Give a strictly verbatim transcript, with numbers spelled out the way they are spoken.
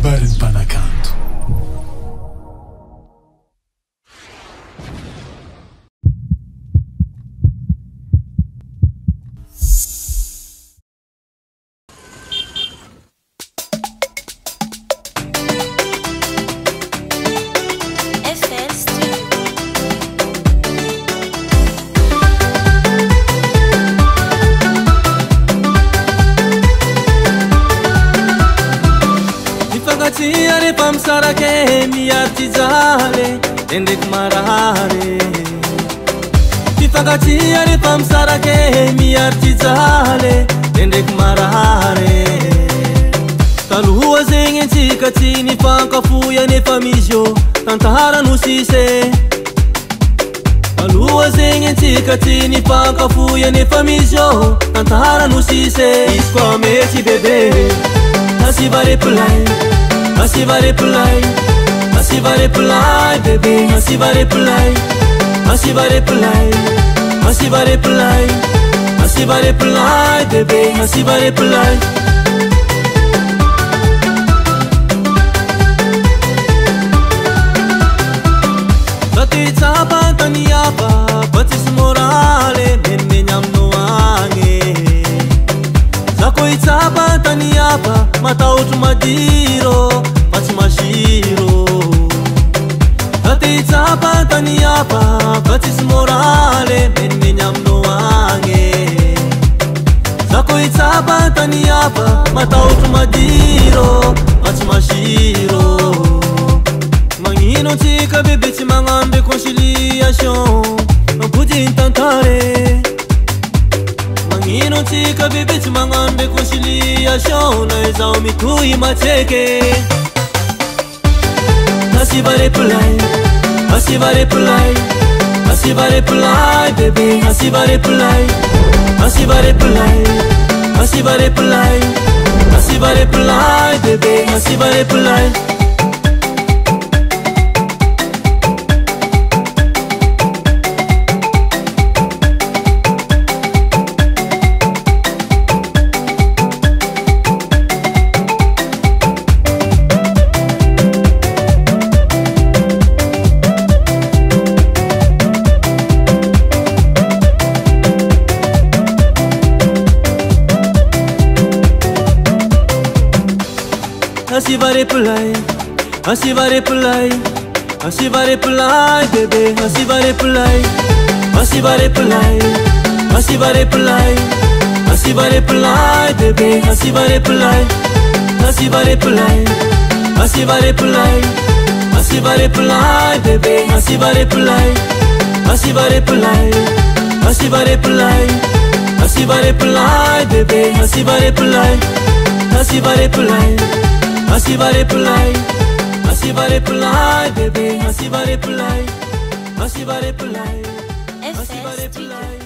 Barin'ny mpanakanto. Rehefa misarake miaritsy jale ndraiky marare fifankatia rehefa misarake miaritsy jale ndraiky marare taloha zegny antsika tsy nifankafoy nefa misy io tantara no sise taloha zegny antsika tsy nifankafoy nefa misy io tantara no sise izy koa mety bebe hasiva reply hasiva reply hasiva reply bebe hasiva reply hasiva reply hasiva reply hasiva reply bebe hasiva reply Tati tsapa tani apa batis morale menmeny amino agny Zako itsapa tani apa mataotro madiro Pats masiro Tati tsapa tani apa batis morale menmeny amino agny Zako itsapa tani apa mataotro madiro Pats masiro Magnino tsika bebe tsy magnamby conciliation Mampodiny tantare Magnino tsika bebe tsy magnamby conciliation Na izao mitohy matseke Hasiva reply Hasiva reply Hasiva reply bebe Hasiva reply Hasiva reply Hasiva reply Hasiva reply bebe Hasiva reply Hasiva reply, hasiva reply, hasiva reply, bebe, hasiva reply, hasiva reply, hasiva reply, hasiva reply, bebe, hasiva reply, hasiva reply, hasiva reply, hasiva reply, bebe, hasiva reply, hasiva reply, hasiva reply, hasiva reply, bebe, hasiva reply, hasiva reply. Hasiva reply, hasiva reply, bebe, hasiva reply, hasiva reply, hasiva reply.